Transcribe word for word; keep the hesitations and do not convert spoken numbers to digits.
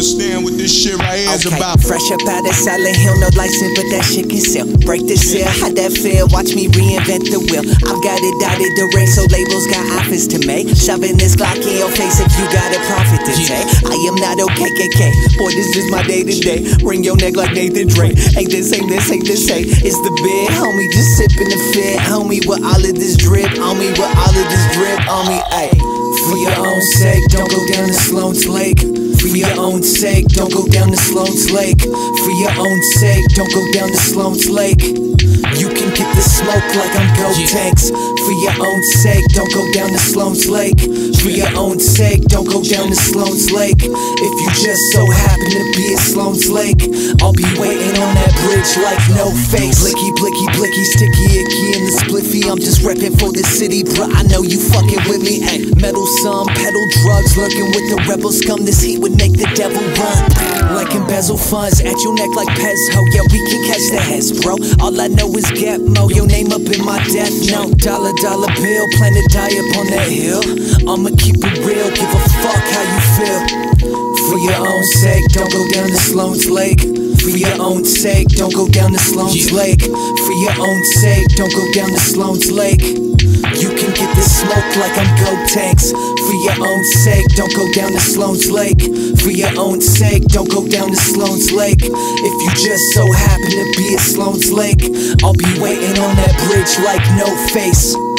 understand what this shit right here is okay. about. Fresh up out of Silent Hill, no license, but that shit can sell. Break the seal, how'd that feel? Watch me reinvent the wheel. I've got it dotted the ring, so labels got offers to make. Shoving this Glock in your face if you got a profit to take. I am not okay, K K. Boy, this is my day to day. Ring your neck like Nathan Drake. Ain't this, ain't this, ain't this, ain't. It's the bed, homie, just sipping the fit. Homie, with all of this drip on me, with all of this drip on me, ayy. For your own sake, don't go down to Sloan's Lake. For your own sake, don't go down to Sloan's Lake. For your own sake, don't go down to Sloan's Lake. You can get the smoke like I'm Go Tanks. For your own sake, don't go down to Sloan's Lake. For your own sake, don't go down to Sloan's Lake. If you just so happen to be at Sloan's Lake, I'll be waiting on that bridge like no face. Blicky, blicky, blicky, sticky icky in the spliffy. I'm just reppin' for the city, bruh. I know you fucking with me. Ay, metal some, pedal drugs, lurking with the rebel scum. This heat would make the devil run. Like embezzle funds at your neck like Pezzo. Yeah, we can catch the heads, bro. All I know is get mo. Your name up in my death note. Dollar, dollar bill, plan to die up on that hill. I'ma keep it real, give a fuck how you feel. For your own sake, don't go down to Sloan's Lake. For your own sake, don't go down to Sloan's Lake. For your own sake, don't go down to Sloan's Lake. You can get the smoke like I'm Go Tanks. For your own sake, don't go down to Sloan's Lake. For your own sake, don't go down to Sloan's Lake. If you just so happen to be at Sloan's Lake, I'll be waiting on that bridge like no face.